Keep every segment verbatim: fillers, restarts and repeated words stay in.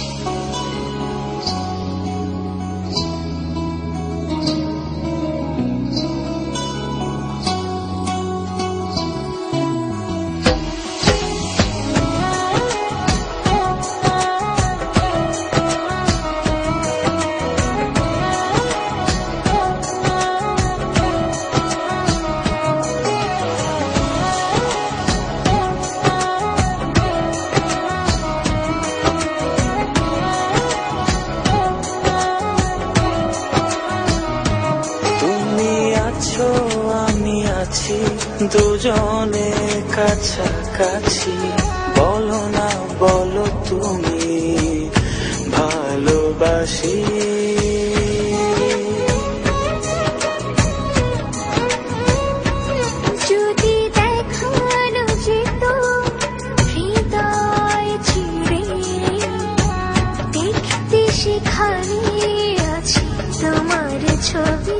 দুজনে কাছাকাছি, বলো না বলো তুমি ভালোবাসি। যদি দেখানো যেত হৃদয় চিরে, দেখতে সেখানে আছে তোমার ছবি।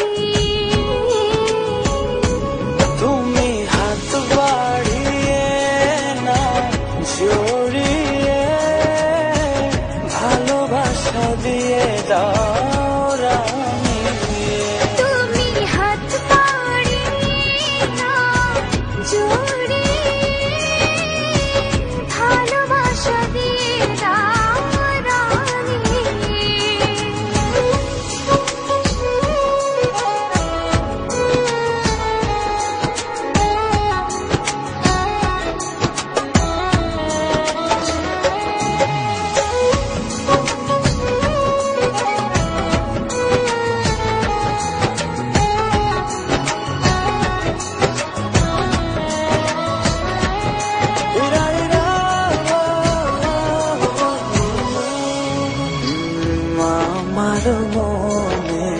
মনে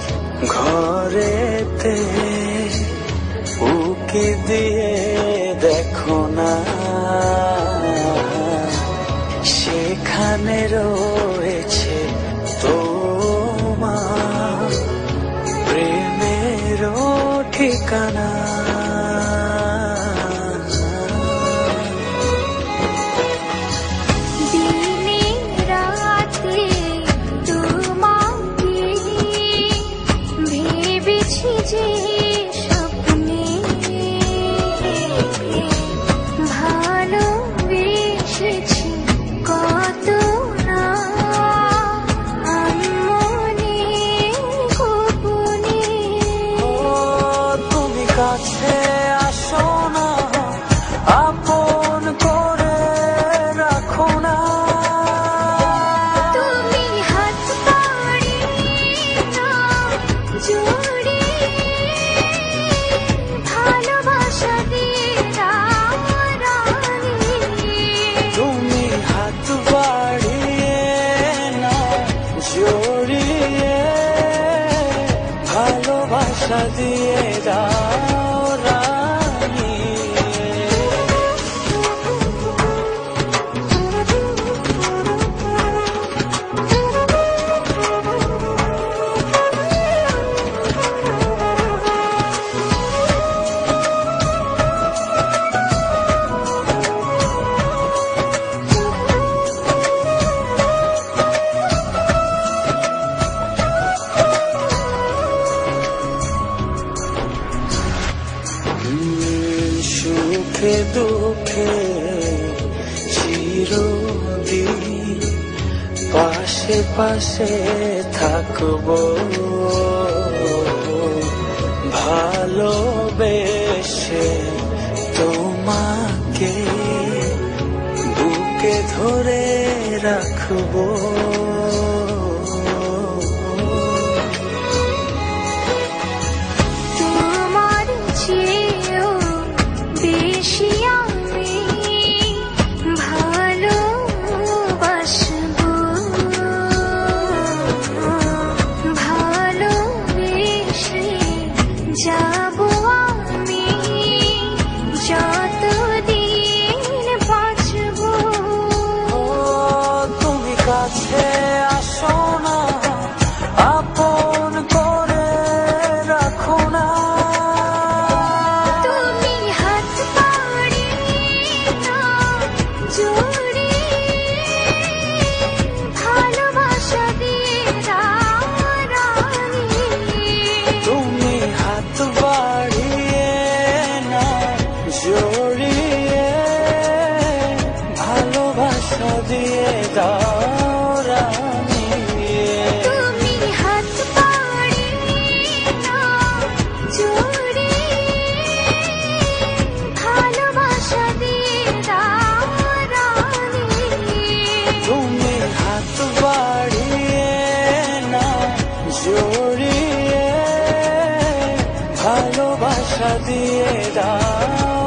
ঘরেতে উকি দিয়ে দেখো না, সেখানে রয়েছে তোমার প্রেমের ঠিকানা। যে স্বপ্নে ভালোবেসেছি কত না মনে গোপনে। তুমি কাছে আসো না, আপন করে রাখো না। তুমি হাত বাড়িয়ে না জোরে, ভালোবাসা দিয়ে রানী। তুমি হাত বাড়িয়ে না জড়িয়ে, ভালোবাসা দিয়ে দাও রানী। সুখে দুঃখে চিরদিন পাশে পাশে থাকবো, ভালোবেসে তোমাকে বুকে ধরে রাখবো। যাবো আমি যতদিন বাঁচবো। তুমি কাছে দাও রানী। তুমি হাত বাড়িয়ে নাও জড়িয়ে, ভালোবাসা দিয়ে দাও রানী। তুমি হাত বাড়িয়ে না জড়িয়ে, ভালোবাসা দিয়ে দাও